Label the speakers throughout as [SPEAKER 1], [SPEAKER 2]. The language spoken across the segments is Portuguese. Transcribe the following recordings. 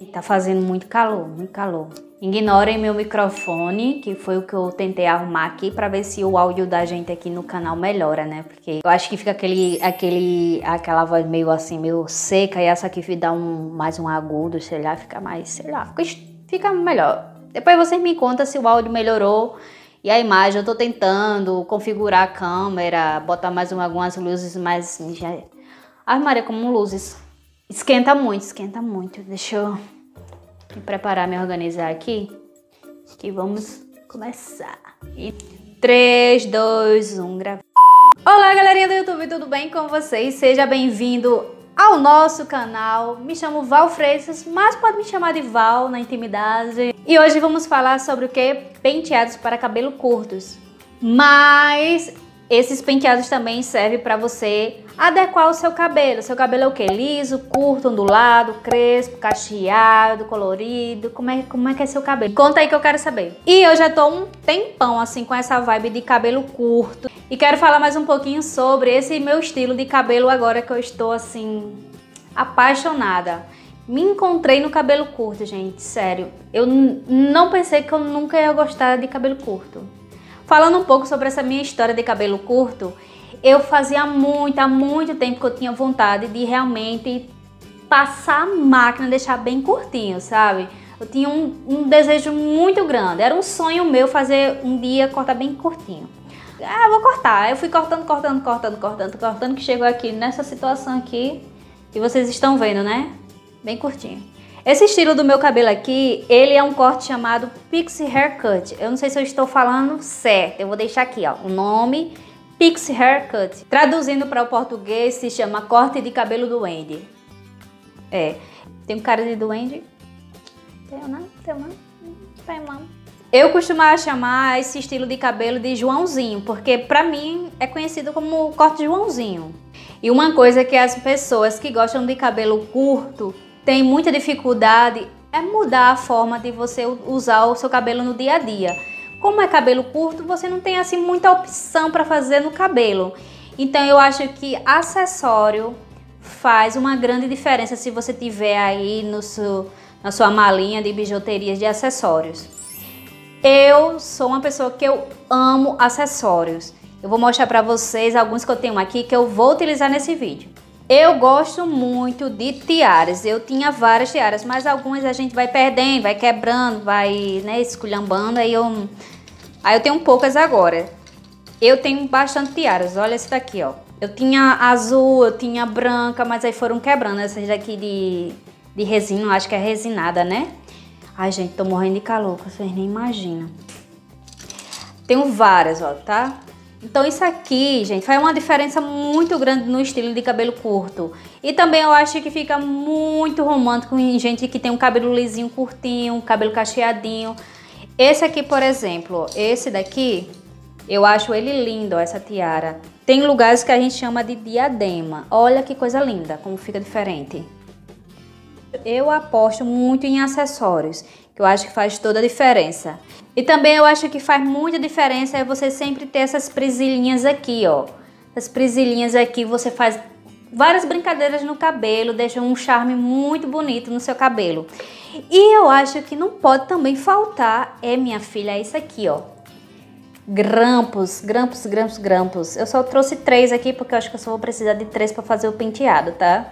[SPEAKER 1] Tá fazendo muito calor, muito calor. Ignorem meu microfone, que foi o que eu tentei arrumar aqui pra ver se o áudio da gente aqui no canal melhora, né? Porque eu acho que fica aquela voz meio assim, meio seca, e essa aqui dá mais um agudo, sei lá, fica mais, sei lá, fica melhor. Depois vocês me contam se o áudio melhorou e a imagem. Eu tô tentando configurar a câmera, botar mais algumas luzes mais... Ai, Maria, como luzes. Esquenta muito, esquenta muito. Deixa eu me preparar, me organizar aqui, que vamos começar. E 3, 2, 1, grava. Olá, galerinha do YouTube, tudo bem com vocês? Seja bem-vindo ao nosso canal. Me chamo Val Freitas, mas pode me chamar de Val na intimidade. E hoje vamos falar sobre o que? Penteados para cabelo curtos. Mas esses penteados também servem para você adequar o seu cabelo. Seu cabelo é o que? Liso, curto, ondulado, crespo, cacheado, colorido. Como é que é seu cabelo? Conta aí que eu quero saber. E eu já tô um tempão assim com essa vibe de cabelo curto. E quero falar mais um pouquinho sobre esse meu estilo de cabelo agora que eu estou assim apaixonada. Me encontrei no cabelo curto, gente, sério. Eu não pensei que eu nunca ia gostar de cabelo curto. Falando um pouco sobre essa minha história de cabelo curto, eu fazia há muito tempo que eu tinha vontade de realmente passar a máquina, deixar bem curtinho, sabe? Eu tinha um desejo muito grande, era um sonho meu fazer um dia, cortar bem curtinho. Ah, vou cortar. Eu fui cortando, que chegou aqui nessa situação aqui, que vocês estão vendo, né? Bem curtinho. Esse estilo do meu cabelo aqui, ele é um corte chamado Pixie Haircut. Eu não sei se eu estou falando certo, eu vou deixar aqui, ó, o nome Pixie Haircut. Traduzindo para o português, se chama corte de cabelo duende. É, tem um cara de duende? Tenho não. Eu costumava chamar esse estilo de cabelo de Joãozinho, porque pra mim é conhecido como corte de Joãozinho. E uma coisa que as pessoas que gostam de cabelo curto têm muita dificuldade é mudar a forma de você usar o seu cabelo no dia a dia. Como é cabelo curto, você não tem assim muita opção para fazer no cabelo. Então eu acho que acessório faz uma grande diferença se você tiver aí na sua malinha de bijuterias de acessórios. Eu sou uma pessoa que eu amo acessórios. Eu vou mostrar para vocês alguns que eu tenho aqui que eu vou utilizar nesse vídeo. Eu gosto muito de tiaras. Eu tinha várias tiaras, mas algumas a gente vai perdendo, vai quebrando, vai, né, esculhambando. Aí eu tenho poucas agora. Eu tenho bastante tiaras. Olha esse daqui, ó. Eu tinha azul, eu tinha branca, mas aí foram quebrando. Essas daqui de resina, acho que é resinada, né? Ai, gente, tô morrendo de calor, vocês nem imaginam. Tenho várias, ó, tá? Então isso aqui, gente, faz uma diferença muito grande no estilo de cabelo curto. E também eu acho que fica muito romântico em gente que tem um cabelo lisinho, curtinho, um cabelo cacheadinho. Esse aqui, por exemplo, esse daqui, eu acho ele lindo, ó, essa tiara. Tem lugares que a gente chama de diadema. Olha que coisa linda, como fica diferente. Eu aposto muito em acessórios, que eu acho que faz toda a diferença. E também eu acho que faz muita diferença é você sempre ter essas presilhinhas aqui, ó. Essas presilhinhas aqui, você faz várias brincadeiras no cabelo, deixa um charme muito bonito no seu cabelo. E eu acho que não pode também faltar, minha filha, é isso aqui, ó. Grampos. Eu só trouxe 3 aqui porque eu acho que eu só vou precisar de 3 para fazer o penteado, tá?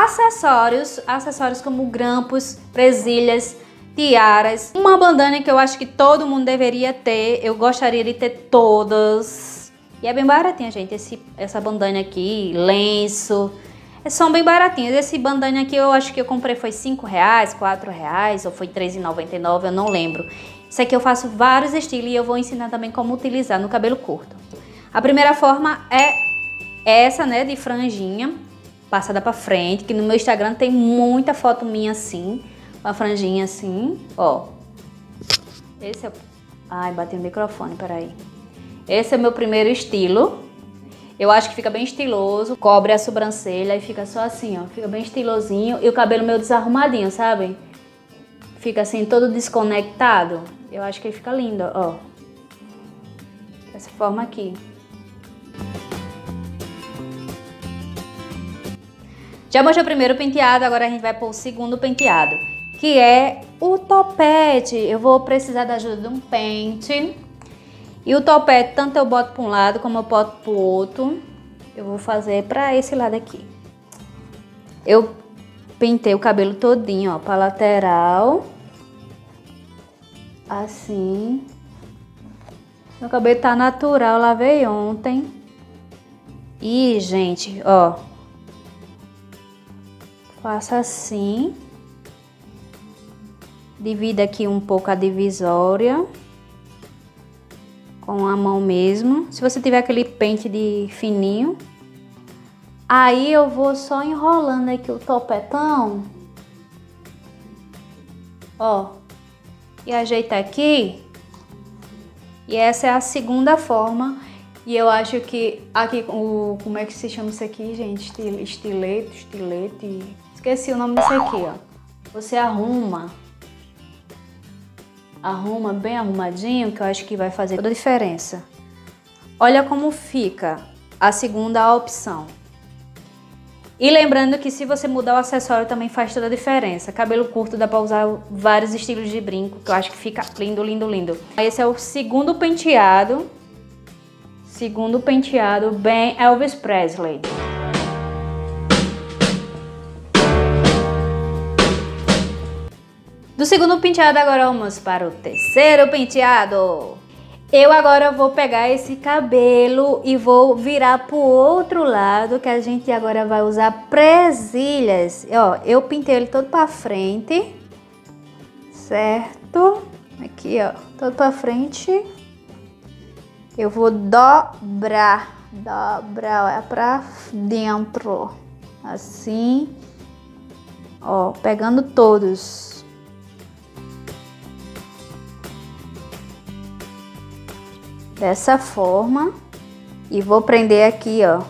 [SPEAKER 1] Acessórios como grampos, presilhas, tiaras. Uma bandana que eu acho que todo mundo deveria ter. Eu gostaria de ter todas. E é bem baratinha, gente, essa bandana aqui, lenço. São bem baratinhas. Esse bandana aqui eu acho que eu comprei foi R$5, R$4 ou foi R$3,99, eu não lembro. Isso aqui eu faço vários estilos e eu vou ensinar também como utilizar no cabelo curto. A primeira forma é essa, né, de franjinha, passada pra frente, que no meu Instagram tem muita foto minha assim, com a franjinha assim, ó. Esse é... Ai, bati no microfone, peraí. Esse é o meu primeiro estilo. Eu acho que fica bem estiloso, cobre a sobrancelha e fica só assim, ó. Fica bem estilosinho e o cabelo meio desarrumadinho, sabe? Fica assim, todo desconectado. Eu acho que ele fica lindo, ó. Dessa forma aqui. Já mostrei o primeiro penteado, agora a gente vai para o segundo penteado. que é o topete. Eu vou precisar da ajuda de um pente. E o topete, tanto eu boto para um lado como eu boto para o outro. Eu vou fazer para esse lado aqui. Eu pentei o cabelo todinho, ó, para lateral. Assim. Meu cabelo tá natural, lavei ontem. E, gente, ó. Faço assim. Divido aqui um pouco a divisória. Com a mão mesmo. Se você tiver aquele pente de fininho. Aí eu vou só enrolando aqui o topetão. Ó. E ajeitar aqui. E essa é a segunda forma. E eu acho que aqui, como é que se chama isso aqui, gente? Estilete. Esqueci o nome disso aqui, ó. Você arruma bem arrumadinho, que eu acho que vai fazer toda a diferença. Olha como fica a segunda opção. E lembrando que se você mudar o acessório também faz toda a diferença. Cabelo curto dá pra usar vários estilos de brinco, que eu acho que fica lindo, lindo, lindo. Esse é o segundo penteado. Segundo penteado, bem Elvis Presley. Do segundo penteado, agora vamos para o terceiro penteado. Eu agora vou pegar esse cabelo e vou virar pro outro lado, que a gente agora vai usar presilhas. Ó, eu pintei ele todo pra frente, certo? Aqui, ó, todo pra frente. Eu vou dobrar, olha, pra dentro, assim, ó, pegando todos. Dessa forma. E vou prender aqui, ó.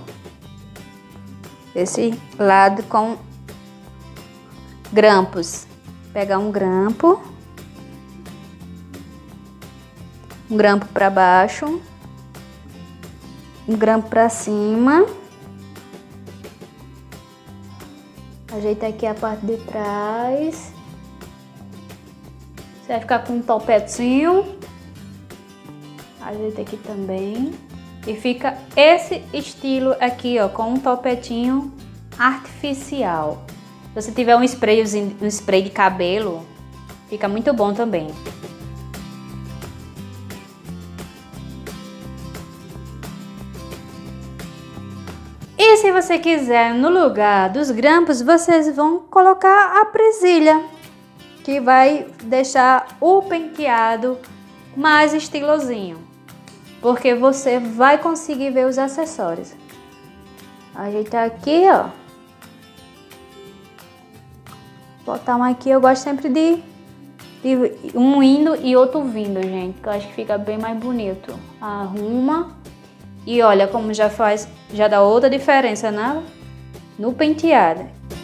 [SPEAKER 1] Desse lado com grampos. Pegar um grampo. Um grampo para baixo. Um grampo para cima. Ajeita aqui a parte de trás. Você vai ficar com um topetinho. Ajeita aqui também. E fica esse estilo aqui, ó, com um topetinho artificial. Se você tiver um spray de cabelo, fica muito bom também. E se você quiser, no lugar dos grampos, vocês vão colocar a presilha, que vai deixar o penteado mais estilosinho. Porque você vai conseguir ver os acessórios. Ajeitar aqui, ó. Botar um aqui, eu gosto sempre de um indo e outro vindo, gente. Que eu acho que fica bem mais bonito. Arruma. E olha como já faz, já dá outra diferença no penteado.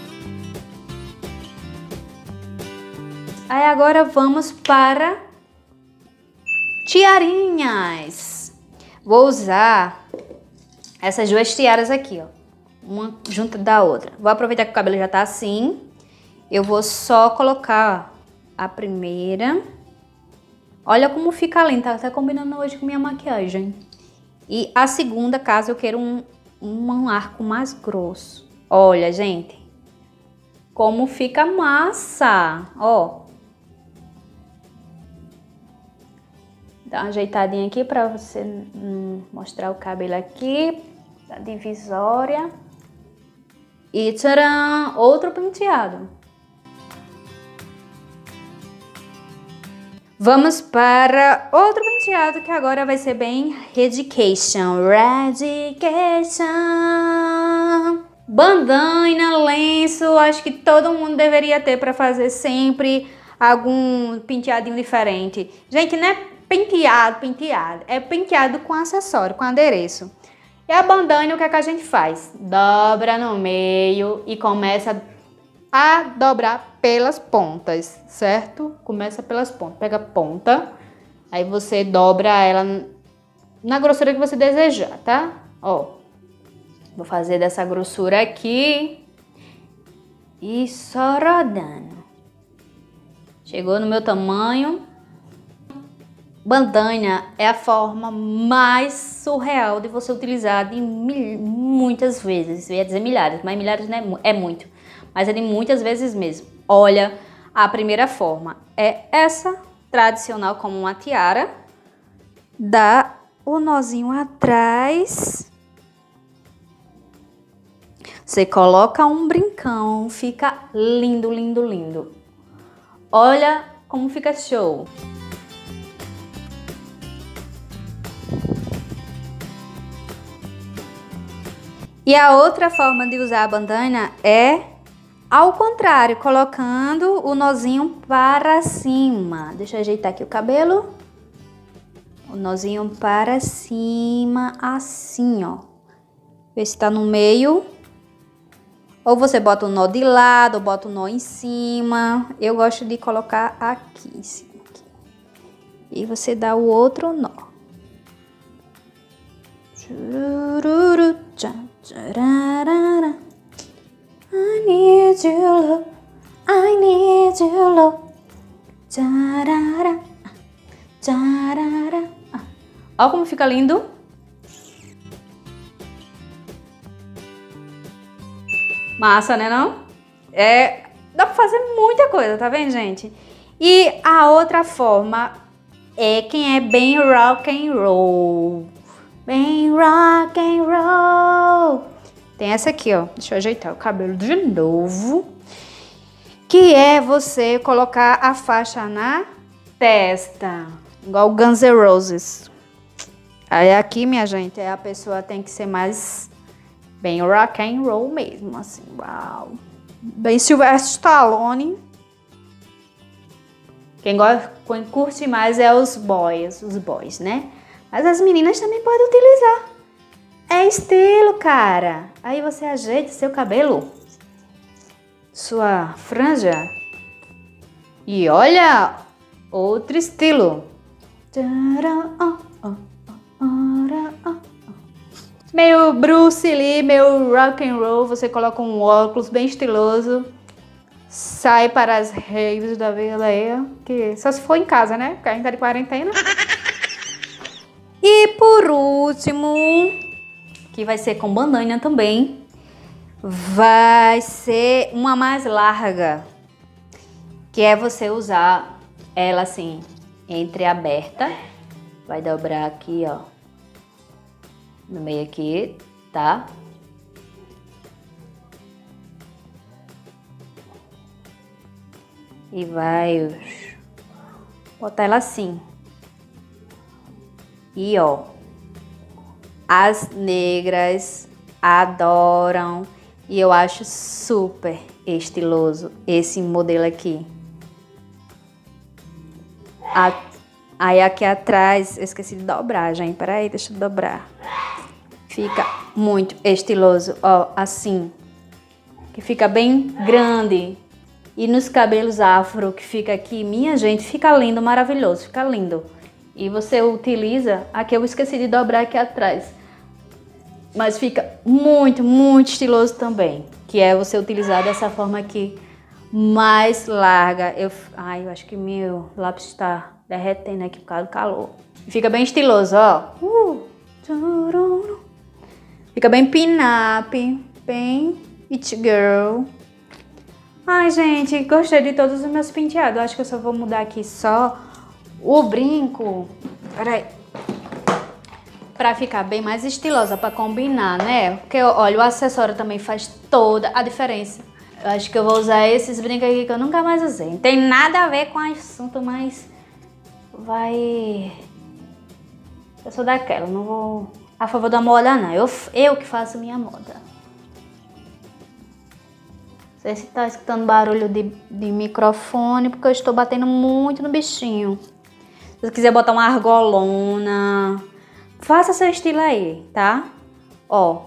[SPEAKER 1] Aí agora vamos para tiarinhas. Vou usar essas duas tiaras aqui, ó. Uma junto da outra. Vou aproveitar que o cabelo já tá assim. Eu vou só colocar a primeira. Olha como fica linda, tá até combinando hoje com minha maquiagem. E a segunda, caso eu queira um arco mais grosso. Olha, gente, como fica massa, ó. Dá uma ajeitadinha aqui pra você mostrar o cabelo aqui, da divisória. E tcharam, outro penteado. Vamos para outro penteado que agora vai ser bem Redication. Bandana, lenço, acho que todo mundo deveria ter para fazer sempre algum penteadinho diferente. Gente, não é penteado, é penteado com acessório, com adereço. E a bandana, o que é que a gente faz? Dobra no meio e começa a dobrar pelas pontas, certo? Começa pelas pontas, pega a ponta, aí você dobra ela na grossura que você desejar, tá? Ó, vou fazer dessa grossura aqui e só rodando. Chegou no meu tamanho. Bandana é a forma mais surreal de você utilizar de muitas vezes. Eu ia dizer milhares, mas milhares não é muito. Mas é de muitas vezes mesmo. Olha, a primeira forma é essa, tradicional como uma tiara. Dá o nozinho atrás. Você coloca um brincão, fica lindo, lindo, lindo. Olha como fica show. E a outra forma de usar a bandana é ao contrário, colocando o nozinho para cima. Deixa eu ajeitar aqui o cabelo. O nozinho para cima, assim, ó. Vê se tá no meio. Ou você bota o nó de lado, ou bota o nó em cima. Eu gosto de colocar aqui em cima. Aqui. E você dá o outro nó. I need you, love. I need you, love. Olha como fica lindo. Massa, né não? Dá pra fazer muita coisa, tá vendo, gente? E a outra forma é quem é bem rock and roll. Bem rock and roll. Tem essa aqui, ó. Deixa eu ajeitar o cabelo de novo. Que é você colocar a faixa na testa. Igual Guns N' Roses. Aí aqui, minha gente, a pessoa tem que ser mais bem rock and roll mesmo, assim, uau. Bem Sylvester Stallone. Quem curte mais é os boys, né? Mas as meninas também podem utilizar. É estilo, cara. Aí você ajeita seu cabelo, sua franja. E olha, outro estilo. Meio Bruce Lee, meio rock and roll. Você coloca um óculos bem estiloso. Sai para as raves da vila aí. Que só se for em casa, né? Porque a gente tá de quarentena. E por último, que vai ser com bandana também, vai ser uma mais larga. Que é você usar ela assim, entreaberta. Vai dobrar aqui, ó. No meio aqui, tá? E vai botar ela assim. E ó, as negras adoram. E eu acho super estiloso esse modelo aqui. Aí aqui atrás, eu esqueci de dobrar, gente. Peraí, deixa eu dobrar. Fica muito estiloso, ó, assim. Que fica bem grande. E nos cabelos afro que fica aqui, minha gente, fica lindo, maravilhoso, fica lindo. E você utiliza, aqui eu esqueci de dobrar aqui atrás. Mas fica muito, muito estiloso também. Que é você utilizar dessa forma aqui, mais larga. Eu acho que meu lápis está derretendo aqui por causa do calor. Fica bem estiloso, ó. Fica bem pin-up, bem it girl. Ai, gente, gostei de todos os meus penteados. Acho que eu só vou mudar aqui só o brinco. Peraí. Pra ficar bem mais estilosa, pra combinar, né? Porque, olha, o acessório também faz toda a diferença. Eu acho que eu vou usar esses brincos aqui que eu nunca mais usei. Não tem nada a ver com o assunto, mas vai... Eu sou daquela, não vou a favor da moda, não. Eu que faço minha moda. Não sei se tá escutando barulho de microfone, porque eu estou batendo muito no bichinho. Se você quiser botar uma argolona, faça seu estilo aí, tá? Ó.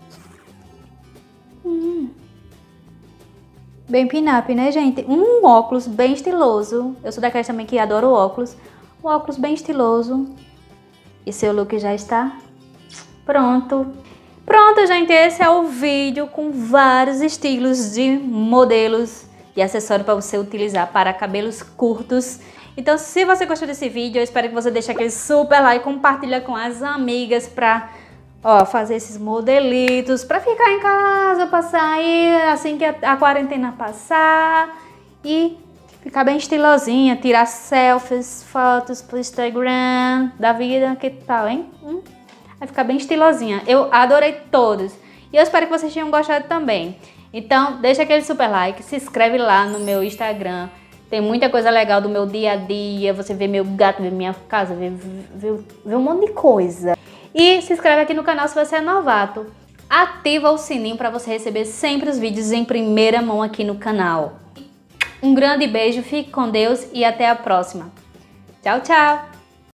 [SPEAKER 1] Bem pin-up, né, gente? Um óculos bem estiloso. Eu sou daquelas também que adoro óculos. Um óculos bem estiloso. E seu look já está pronto. Pronto, gente. Esse é o vídeo com vários estilos de modelos de acessório para você utilizar para cabelos curtos. Então, se você gostou desse vídeo, eu espero que você deixe aquele super like, compartilha com as amigas para fazer esses modelitos, para ficar em casa, para sair assim que a quarentena passar e ficar bem estilosinha, tirar selfies, fotos pro Instagram da vida, que tal, hein? Vai ficar bem estilosinha. Eu adorei todos e eu espero que vocês tenham gostado também. Então, deixa aquele super like, se inscreve lá no meu Instagram. Tem muita coisa legal do meu dia a dia, você vê meu gato, vê minha casa, vê um monte de coisa. E se inscreve aqui no canal se você é novato. Ativa o sininho para você receber sempre os vídeos em primeira mão aqui no canal. Um grande beijo, fique com Deus e até a próxima. Tchau, tchau!